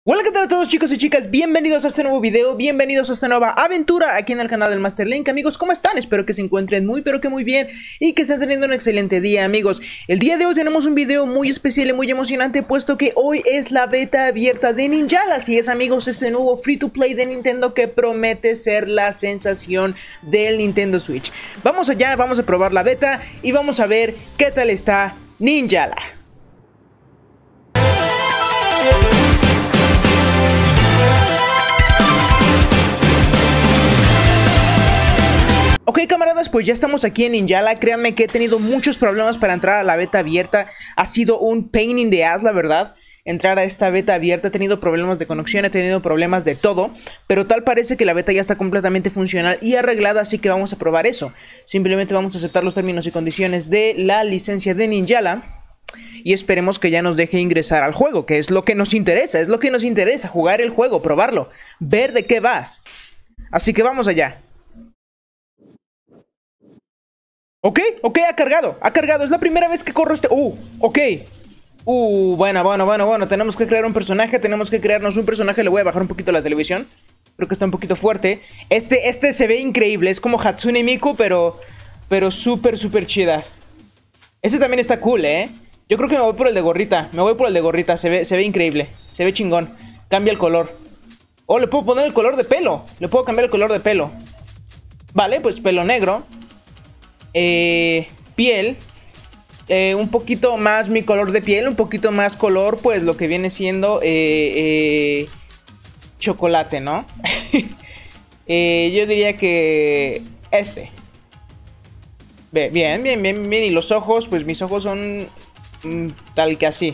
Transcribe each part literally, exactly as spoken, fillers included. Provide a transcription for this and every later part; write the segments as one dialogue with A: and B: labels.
A: Hola, ¿qué tal a todos, chicos y chicas? Bienvenidos a este nuevo video, bienvenidos a esta nueva aventura aquí en el canal del Master Link. Amigos, ¿cómo están? Espero que se encuentren muy pero que muy bien y que estén teniendo un excelente día, amigos. El día de hoy tenemos un video muy especial y muy emocionante, puesto que hoy es la beta abierta de Ninjala. Así es, amigos, este nuevo free to play de Nintendo que promete ser la sensación del Nintendo Switch. Vamos allá, vamos a probar la beta y vamos a ver qué tal está Ninjala. Ok, camaradas, pues ya estamos aquí en Ninjala. Créanme que he tenido muchos problemas para entrar a la beta abierta. Ha sido un pain in the ass, la verdad, entrar a esta beta abierta. He tenido problemas de conexión, he tenido problemas de todo, pero tal parece que la beta ya está completamente funcional y arreglada, así que vamos a probar eso. Simplemente vamos a aceptar los términos y condiciones de la licencia de Ninjala y esperemos que ya nos deje ingresar al juego, que es lo que nos interesa. Es lo que nos interesa, jugar el juego, probarlo, ver de qué va. Así que vamos allá. Ok, ok, ha cargado, ha cargado, es la primera vez que corro este... Uh, ok. Uh, bueno, bueno, bueno, bueno, tenemos que crear un personaje, tenemos que crearnos un personaje. Le voy a bajar un poquito la televisión, creo que está un poquito fuerte. Este, este se ve increíble, es como Hatsune Miku, pero... Pero súper, súper chida. Ese también está cool, eh. Yo creo que me voy por el de gorrita, me voy por el de gorrita, se ve, se ve increíble, se ve chingón. Cambia el color. Oh, le puedo poner el color de pelo, le puedo cambiar el color de pelo. Vale, pues pelo negro. Eh, piel, eh, un poquito más mi color de piel, un poquito más color, pues lo que viene siendo eh, eh, chocolate, ¿no? eh, yo diría que este. Bien, bien, bien, bien, bien. Y los ojos, pues mis ojos son mm, tal que así.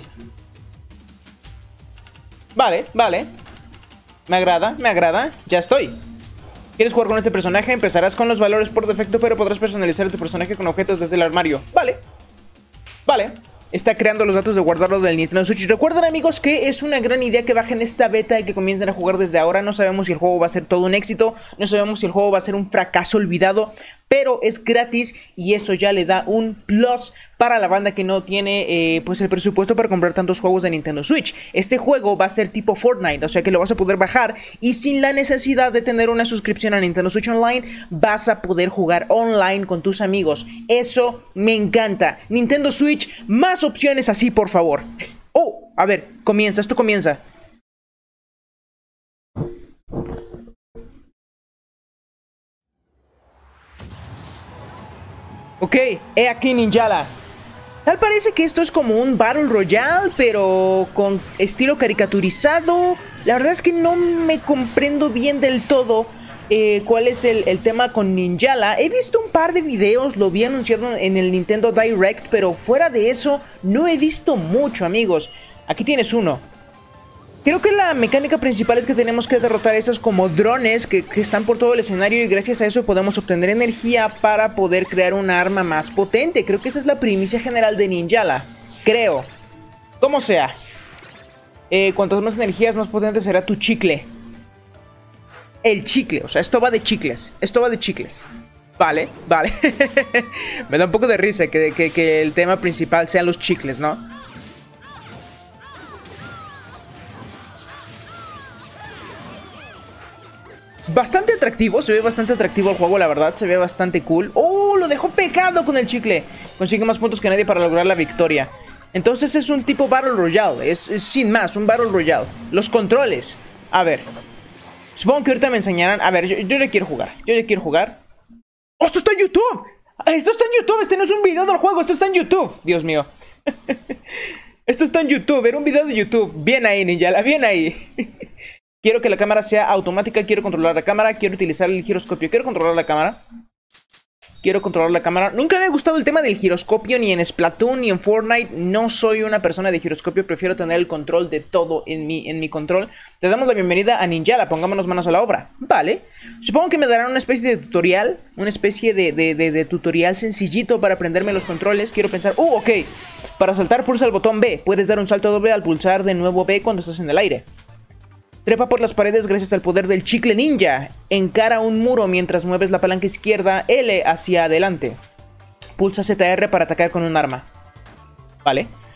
A: Vale, vale. Me agrada, me agrada. Ya estoy. ¿Quieres jugar con este personaje? Empezarás con los valores por defecto, pero podrás personalizar tu personaje con objetos desde el armario. Vale. Vale. Está creando los datos de guardarlo del Nintendo Switch. Recuerden, amigos, que es una gran idea que bajen esta beta y que comiencen a jugar desde ahora. No sabemos si el juego va a ser todo un éxito, no sabemos si el juego va a ser un fracaso olvidado, pero es gratis y eso ya le da un plus para la banda que no tiene eh, pues el presupuesto para comprar tantos juegos de Nintendo Switch. Este juego va a ser tipo Fortnite, o sea que lo vas a poder bajar y sin la necesidad de tener una suscripción a Nintendo Switch Online, vas a poder jugar online con tus amigos. Eso me encanta. Nintendo Switch, más opciones así, por favor. Oh, a ver, comienza, esto comienza. Ok, he aquí Ninjala. Tal parece que esto es como un Battle Royale, pero con estilo caricaturizado. La verdad es que no me comprendo bien del todo eh, cuál es el, el tema con Ninjala. He visto un par de videos, lo vi anunciado en el Nintendo Direct, pero fuera de eso no he visto mucho, amigos. Aquí tienes uno. Creo que la mecánica principal es que tenemos que derrotar esos como drones que, que están por todo el escenario y gracias a eso podemos obtener energía para poder crear una arma más potente. Creo que esa es la primicia general de Ninjala. Creo. Como sea. Eh, cuantas más energías, más potente será tu chicle. El chicle, o sea, esto va de chicles. Esto va de chicles. Vale, vale. Me da un poco de risa que, que, que el tema principal sean los chicles, ¿no? Bastante atractivo, se ve bastante atractivo el juego, la verdad, se ve bastante cool. ¡Oh! Lo dejó pegado con el chicle. Consigue más puntos que nadie para lograr la victoria. Entonces es un tipo Battle Royale, es, es sin más, un Battle Royale. Los controles, a ver. Supongo que ahorita me enseñarán. A ver, yo, yo ya quiero jugar, yo ya quiero jugar. ¡Oh, esto está en YouTube! ¡Esto está en YouTube! Este no es un video del juego, esto está en YouTube. Dios mío. Esto está en YouTube, era un video de YouTube. Bien ahí, Ninjala, bien ahí. Quiero que la cámara sea automática, quiero controlar la cámara, quiero utilizar el giroscopio, quiero controlar la cámara. Quiero controlar la cámara. Nunca me ha gustado el tema del giroscopio, ni en Splatoon, ni en Fortnite. No soy una persona de giroscopio, prefiero tener el control de todo en mi, en mi control. Te damos la bienvenida a Ninjala, pongámonos manos a la obra. Vale, supongo que me darán una especie de tutorial, una especie de, de, de, de tutorial sencillito para aprenderme los controles. Quiero pensar, uh, ok, para saltar pulsa el botón B. Puedes dar un salto doble al pulsar de nuevo B cuando estás en el aire. Trepa por las paredes gracias al poder del chicle ninja. Encara un muro mientras mueves la palanca izquierda L hacia adelante. Pulsa Z R para atacar con un arma. Vale.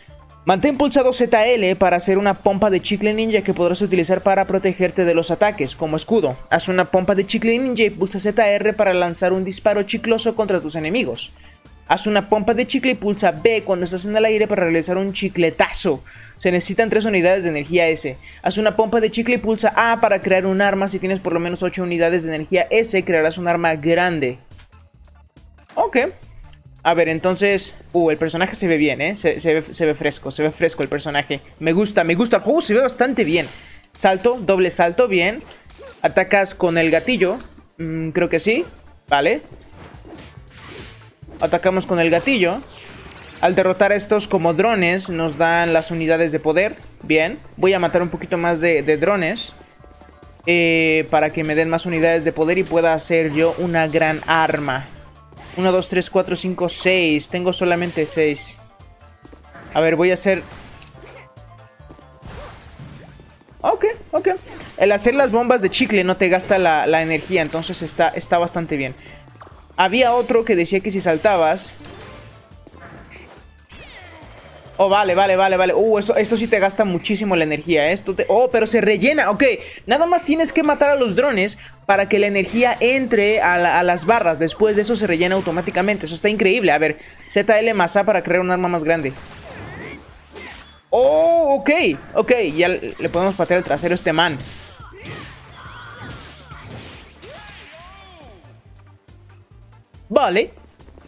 A: Mantén pulsado Z L para hacer una pompa de chicle ninja que podrás utilizar para protegerte de los ataques, como escudo. Haz una pompa de chicle ninja y pulsa Z R para lanzar un disparo chicloso contra tus enemigos. Haz una pompa de chicle y pulsa B cuando estás en el aire para realizar un chicletazo. Se necesitan tres unidades de energía S. Haz una pompa de chicle y pulsa A para crear un arma. Si tienes por lo menos ocho unidades de energía S, crearás un arma grande. Ok. A ver, entonces... Uh, el personaje se ve bien, ¿eh? Se, se, ve, se ve fresco, se ve fresco el personaje. Me gusta, me gusta. El juego se ve bastante bien. Salto, doble salto, bien. Atacas con el gatillo. Mm, creo que sí. Vale. Atacamos con el gatillo. Al derrotar a estos como drones, nos dan las unidades de poder. Bien. Voy a matar un poquito más de, de drones. Eh, para que me den más unidades de poder y pueda hacer yo una gran arma. uno, dos, tres, cuatro, cinco, seis. Tengo solamente seis. A ver, voy a hacer... Ok, ok. El hacer las bombas de chicle no te gasta la, la energía. Entonces está, está bastante bien. Había otro que decía que si saltabas... Oh, vale, vale, vale, vale. Uh, esto, esto sí te gasta muchísimo la energía. Esto te... Oh, pero se rellena. Ok, nada más tienes que matar a los drones para que la energía entre a, la, a las barras. Después de eso se rellena automáticamente. Eso está increíble. A ver, Z L más A para crear un arma más grande. Oh, ok, ok. Ya le podemos patear el trasero a este man. Vale.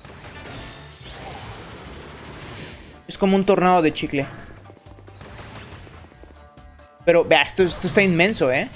A: Es como un tornado de chicle. Pero, vea, esto, esto está inmenso, ¿eh?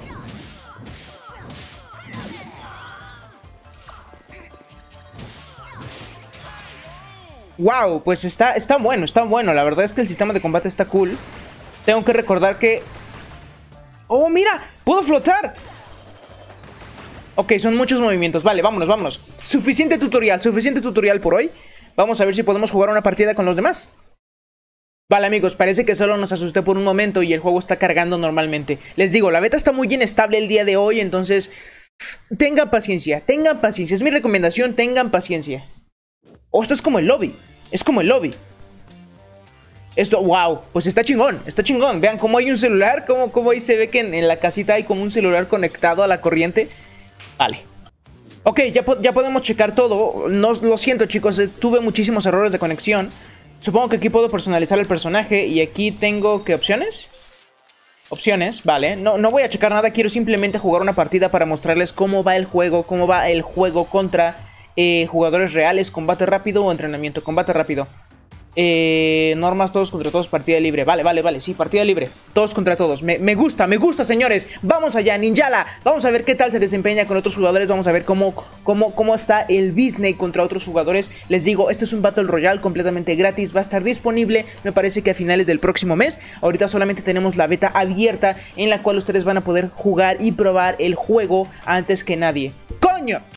A: Wow, pues está, está bueno, está bueno. La verdad es que el sistema de combate está cool. Tengo que recordar que... ¡Oh, mira! ¡Puedo flotar! Ok, son muchos movimientos. Vale, vámonos, vámonos. Suficiente tutorial, suficiente tutorial por hoy. Vamos a ver si podemos jugar una partida con los demás. Vale, amigos, parece que solo nos asusté por un momento y el juego está cargando normalmente. Les digo, la beta está muy inestable el día de hoy, entonces... Tengan paciencia, tengan paciencia. Es mi recomendación, tengan paciencia. Oh, esto es como el lobby. Es como el lobby. Esto, wow, pues está chingón, está chingón. Vean cómo hay un celular, cómo, cómo ahí se ve que en, en la casita hay como un celular conectado a la corriente. Vale. Ok, ya, po ya podemos checar todo. No, lo siento, chicos, eh, tuve muchísimos errores de conexión. Supongo que aquí puedo personalizar el personaje. Y aquí tengo, ¿qué opciones? Opciones, vale. No, no voy a checar nada, quiero simplemente jugar una partida para mostrarles cómo va el juego. Cómo va el juego contra eh, jugadores reales. Combate rápido o entrenamiento. Combate rápido. Eh, normas todos contra todos, partida libre. Vale, vale, vale, sí, partida libre. Todos contra todos, me, me gusta, me gusta, señores. Vamos allá, Ninjala. Vamos a ver qué tal se desempeña con otros jugadores. Vamos a ver cómo, cómo, cómo está el business contra otros jugadores. Les digo, esto es un Battle Royale completamente gratis. Va a estar disponible, me parece que a finales del próximo mes. Ahorita solamente tenemos la beta abierta, en la cual ustedes van a poder jugar y probar el juego antes que nadie. ¡Coño!